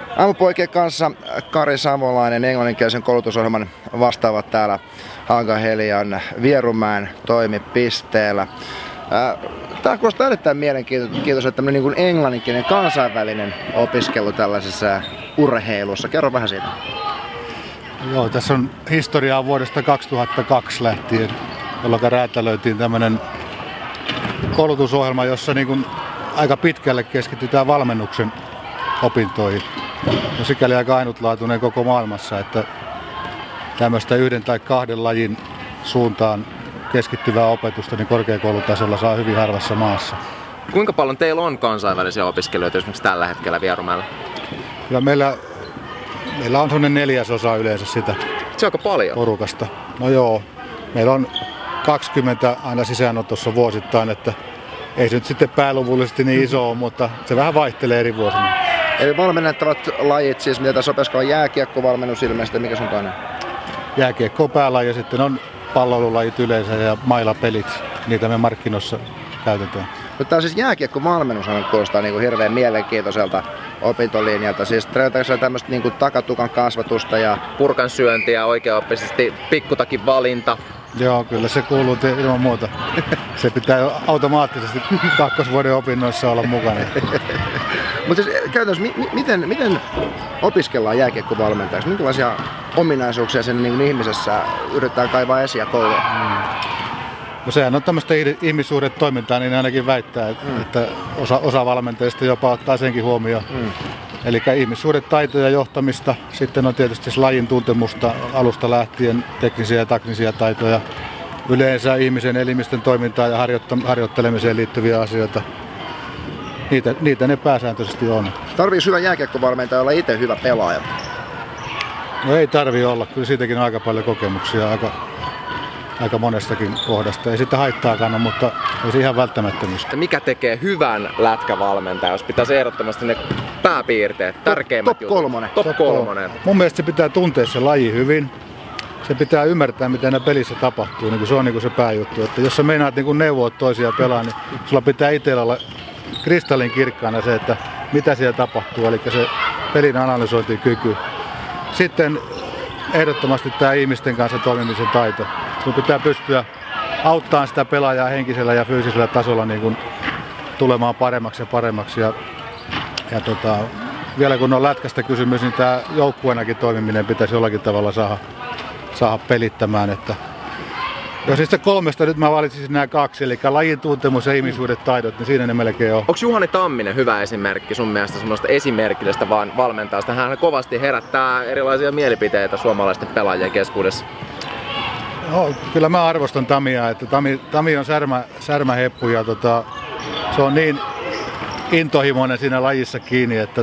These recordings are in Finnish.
Aamupoikien kanssa Kari Savolainen, englanninkielisen koulutusohjelman vastaavat täällä Haaga-Helian Vierumäen toimipisteellä. Tämä kuulostaa erittäin mielenkiintoiselta, tämmöinen niin englanninkielinen kansainvälinen opiskelu tällaisessa urheilussa. Kerro vähän siitä. Joo, tässä on historiaa vuodesta 2002 lähtien, jolloin räätälöitiin tämmöinen koulutusohjelma, jossa niin kuin aika pitkälle keskitytään valmennuksen opintoihin. No sikäli aika ainutlaatuinen koko maailmassa, että tämmöistä yhden tai kahden lajin suuntaan keskittyvää opetusta niin korkeakoulutasolla saa hyvin harvassa maassa. Kuinka paljon teillä on kansainvälisiä opiskelijoita esimerkiksi tällä hetkellä Vierumäellä? Kyllä meillä on semmoinen 1/4 yleensä sitä. Se on aika paljon. Porukasta. No joo, meillä on 20 aina sisäänotossa vuosittain, että ei se nyt sitten pääluvullisesti niin iso ole, mutta se vähän vaihtelee eri vuosina. Eli valmennettavat lajit, siis mitä tässä opiskellaan, jääkiekkovalmennus ilmeisesti, mikä se on toinen? Jääkiekko on päälaji ja sitten on palloilulajit yleensä ja mailapelit, niitä me markkinoissa käytetään. Mutta tämä siis jääkiekkovalmennus kuulostaa niin kuin hirveän mielenkiintoiselta opintolinjalta. Siis treenataanko tämmöistä niin kuin takatukan kasvatusta ja purkan syöntiä, oikeaoppisesti pikkutakin valinta? Joo, kyllä se kuuluu ilman muuta. Se pitää automaattisesti kakkosvuoden opinnoissa olla mukana. Mutta siis käytännössä, miten opiskellaan jääkiekkovalmentajaksi? Minkälaisia ominaisuuksia sen niin ihmisessä yritetään kaivaa esiin ja koulua? No sehän on tämmöistä ihmissuhdetoimintaa, niin ainakin väittää, että osa valmentajista jopa ottaa senkin huomioon. Eli ihmissuhdetaitoja, johtamista, sitten on tietysti lajin tuntemusta alusta lähtien, teknisiä ja taknisia taitoja, yleensä ihmisen elimistön toimintaa ja harjoittelemiseen liittyviä asioita. Niitä ne pääsääntöisesti on. Tarviiko hyvä jääkiekkovalmentaja olla itse hyvä pelaaja? No ei tarvitse olla, kyllä siitäkin on aika paljon kokemuksia, aika monestakin kohdasta. Ei sitä haittaakaan, mutta ei se ihan välttämättömyys. Mikä tekee hyvän lätkävalmentajan, jos pitäisi ehdottomasti ne pääpiirteet, tärkeimmät jutut? Top kolmonen. Mun mielestä se pitää tuntea se laji hyvin. Se pitää ymmärtää, mitä ne pelissä tapahtuu. Niin se on niin se pääjuttu. Että jos sä meinaat niin neuvoa toisia pelaa, niin sulla pitää itsellä olla kristallin kirkkaana se, että mitä siellä tapahtuu. Eli se pelin analysointikyky. Sitten ehdottomasti tämä ihmisten kanssa toimimisen taito. Sun pitää pystyä auttamaan sitä pelaajaa henkisellä ja fyysisellä tasolla niin kuin tulemaan paremmaksi ja paremmaksi. Ja vielä kun on lätkästä kysymys, niin tämä joukkueenakin toimiminen pitäisi jollakin tavalla saada pelittämään. Että jos niistä kolmesta nyt mä valitsisin nämä kaksi, eli lajin tuntemus ja ihmissuhdetaidot, niin siinä ne melkein on. Onko Juhani Tamminen hyvä esimerkki sun mielestä semmoista esimerkillistä vaan valmentajasta? Hän kovasti herättää erilaisia mielipiteitä suomalaisten pelaajien keskuudessa. No, kyllä mä arvostan Tamia, että Tami on särmäheppu ja se on niin intohimoinen siinä lajissa kiinni, että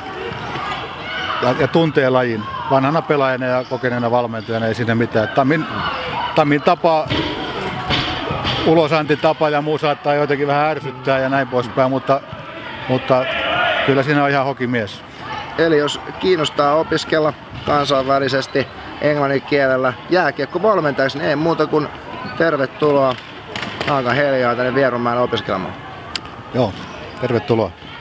ja tuntee lajin. Vanhana pelaajana ja kokeneena valmentajana ei siinä mitään. Tamin tapa, ulosantitapa ja muu saattaa jotenkin vähän ärsyttää ja näin poispäin, mutta kyllä siinä on ihan hokimies. Eli jos kiinnostaa opiskella kansainvälisesti englannin kielellä jääkiekkovalmentajaksi, niin ei muuta kuin tervetuloa Haaga-Heliaan tänne Vierumäelle opiskelemaan. Joo, tervetuloa.